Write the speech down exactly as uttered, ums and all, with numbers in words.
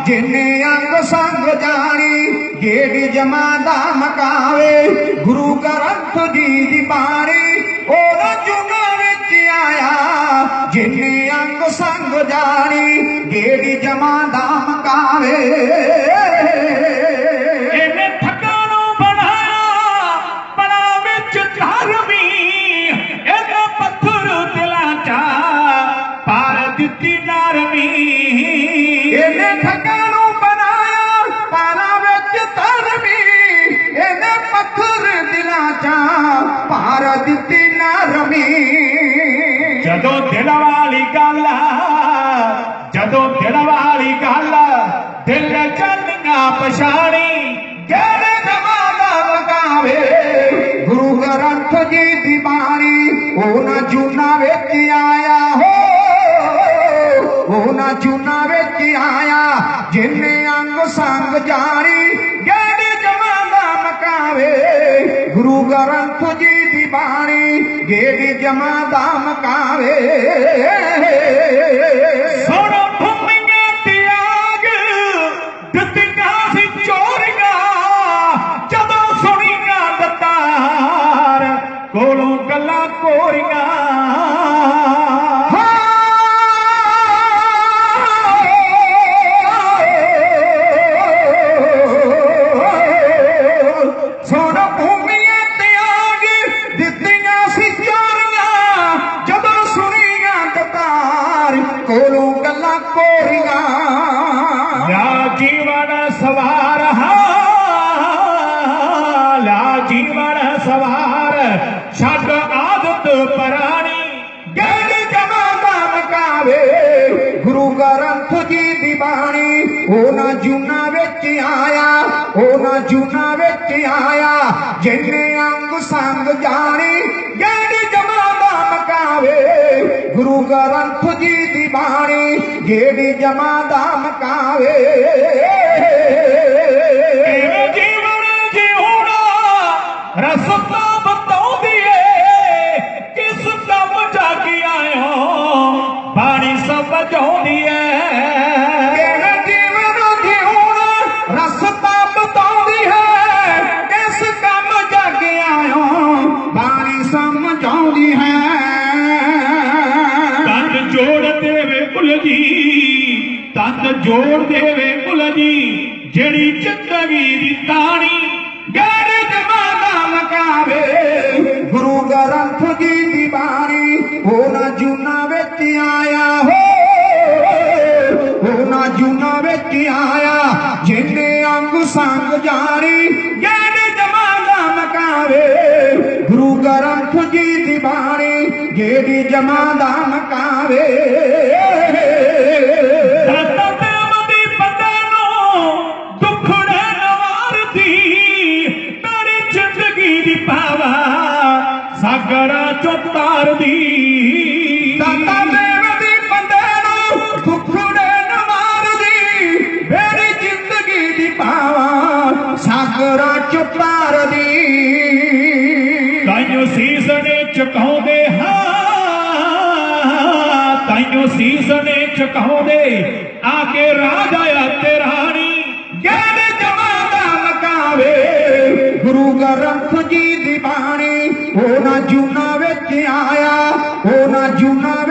जिन्ने अंग संग जानी गेड़ी जमादा मकावे गुरु ग्रंथ जी दी बाणी ओह जुना विच आया जिन्ने अंग संग जानी गेड़ी जमादा मकावे जदों दिल वाली गल जदों दिल वाली गल दिल चलिया पछाणी गेड़े जमादा मकावे गुरु ग्रंथ जी दी बाणी ओ ना जूना विच आया हो ओ ना जूना विच आया जिन्ने अंग संग जानी गेड़े जमादा मकावे गुरु ग्रंथ जी दी बाणी गेड़ी जमादा मकावे सुन भूमियां त्याग दित्तियां सी चोरियां जदों सुनियां दतार कोलों गल्लां कोरियां जीवन सवार ला जीवन सवार छड आदत परानी गेड़ी जमादा मकावे गुरु ग्रंथ जी दी बाणी ओ ना जूना विच आया ओ ना जूना विच आया जिन्ने अंग संग जानी गेड़ी जमादा मकावे गुरु ग्रंथ जी दी बाणी गेड़ी जमादा मकावे जीवन जीवना रस्ता बताउंदी है किस कम जागी आए हो बाणी समझाउंदी है जीवन जीवना रस्ता बताउंदी है किस कम जागी आए हो बाणी समझाउंदी है तन जोड़ देवे उलझी तन जोड़ देवे उलझी जेड़ी जिंदगी दी ताणी गेड़ी जमादा मकावे गुरु ग्रंथ जी दी बाणी ओ ना जूना विच आया हो ओ ना जूना विच आया जिन्ने अंग संग जानी गेड़ी जमादा मकावे गुरु ग्रंथ जी दी बाणी गेड़ी जमादा मकावे सागरा चो तार दी दाता मेवदी बंदे नूं दुखड़े न मार दी मेरी जिंदगी दी पावा सागरा चो तार दी ताइयों सीसने चुकाउंदे हां ताइयों सीसने चुकाउंदे आके राजा ते रानी गेड़ी जमादा मकावे गुरु ग्रंथ जी दी बाणी ओ ना जूना विच आया ओ ना जूना